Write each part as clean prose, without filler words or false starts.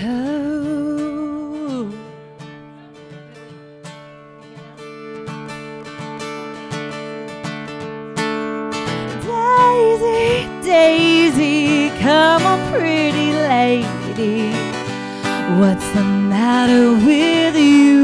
Oh. Daisy, Daisy, come on, pretty lady. What's the matter with you?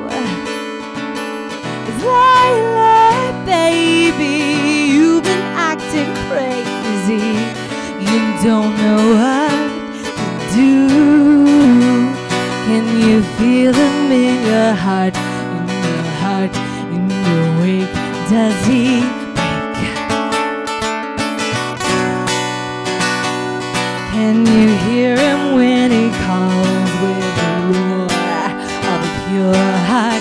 Lila, baby, you've been acting crazy. You don't know what to do. Can you feel him in your heart, in your heart, in your wake? Does he break? Can you hear him when he calls with the roar of a pure heart?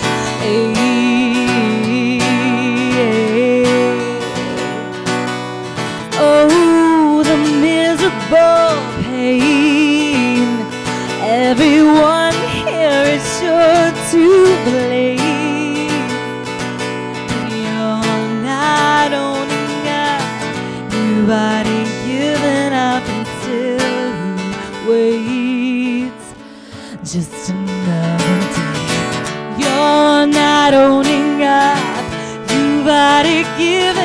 Oh, the miserable pain. Everyone here is sure to blame. You're not owning up. You've already given up until you wait just another day. You're not owning up. You've already given